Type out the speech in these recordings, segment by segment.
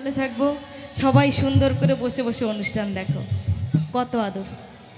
ভালো থাকবো। সবাই সুন্দর করে বসে বসে অনুষ্ঠান দেখো। কত আদর।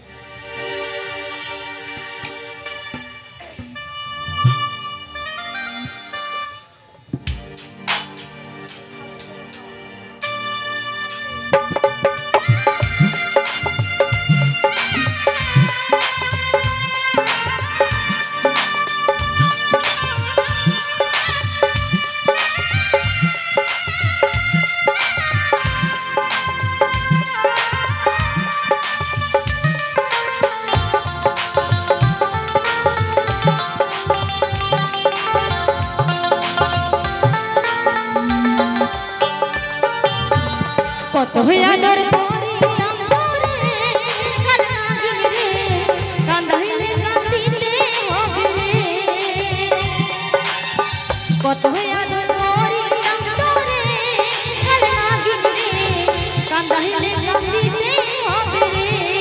কত আদর করিতাম তোরে কালনাগিন রে কান্দাইলে কান্দিতে হবে রে। কত আদর করিতাম তোরে কালনাগিন রে কান্দাইলে কান্দিতে হবে রে।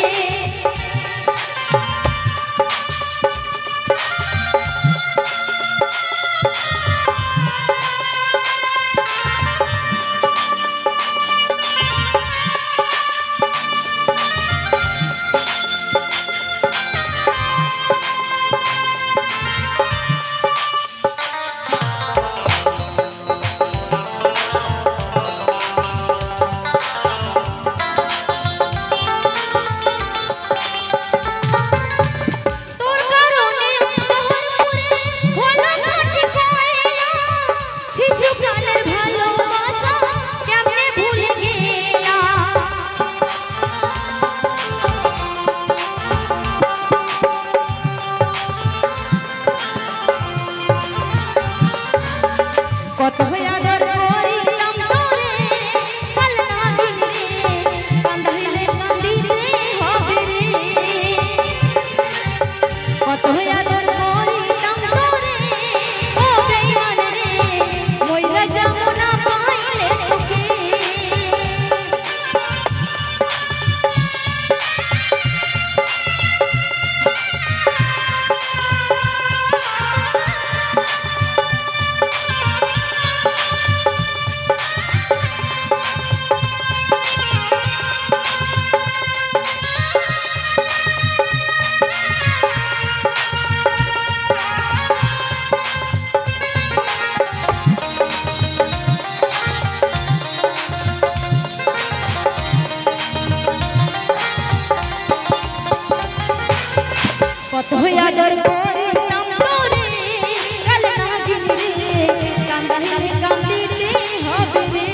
কত আদর করিতাম তোরে কালনাগিন রে কান্দাইলে কান্দিতে হবে রে।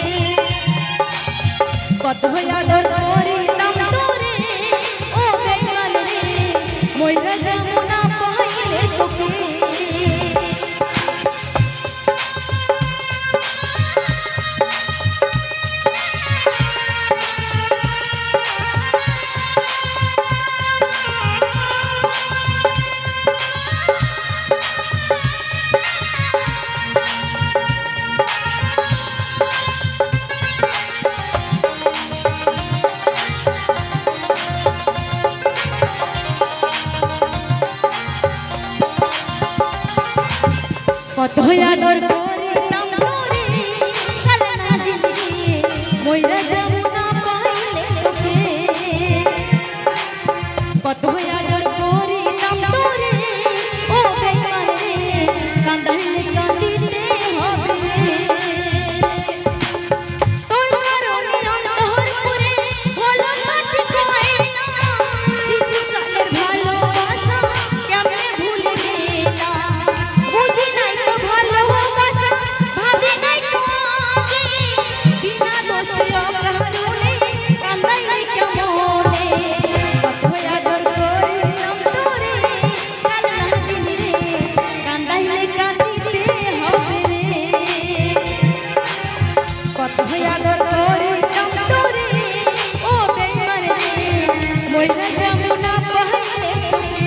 কত আদর করিতাম তোরে ও বেঈমান রে মইরা যাবো না পাইলে তোকে। কত আদর করিতাম তোরে কালনাগিন রে মইরা যাবো না পাইলে তোকে। কত আদর করিতাম তোরে ও বেঈমান রে কান্দাইলে কান্দিতে হবে রে। তোর কারণে অন্তর পুরে হলো মাটি কয়লা শিশুকালের ভালোবাসা কেমনে ভুলে গেলাম। বুঝি নাই তো ভালোবাসা ভাবি নাই তো আগে বিনা দোষে অকারণে কান্দাইলে কেমনে। কত আদর করিতাম তোরে কালনাগিন রে কান্দাইলে কান্দিতে হবে রে। কত আদর করিতাম তোরে ও বেঈমান রে মইরা যাবো না পাইলে তোকে।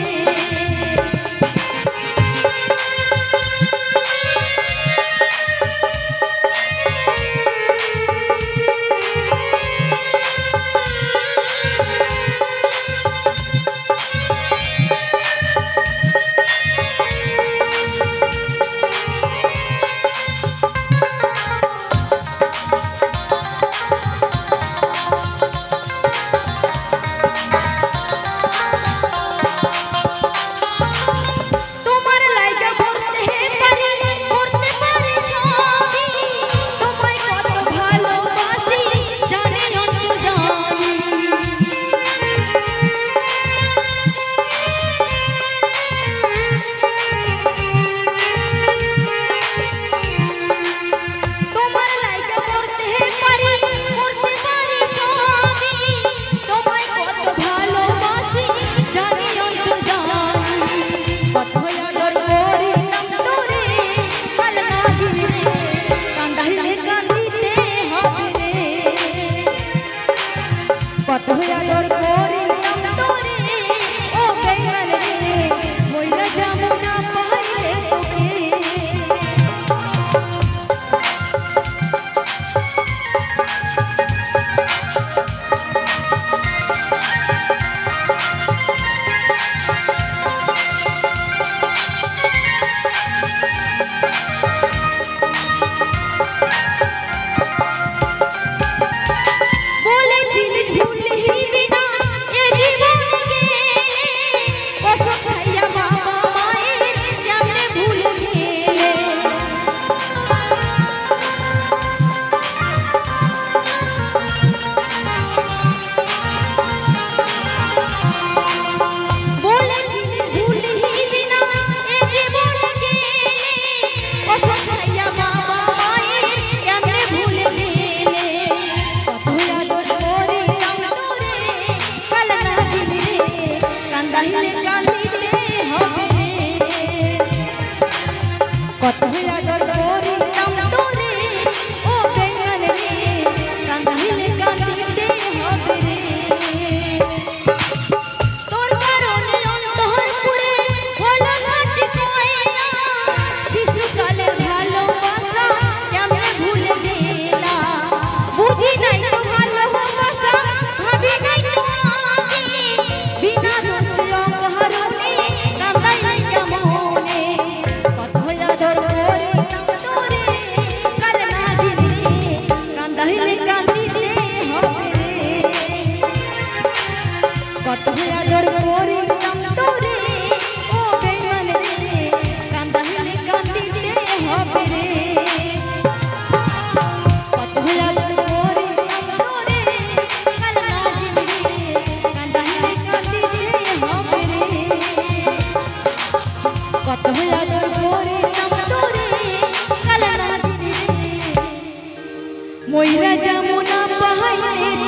যমুনা পাইলে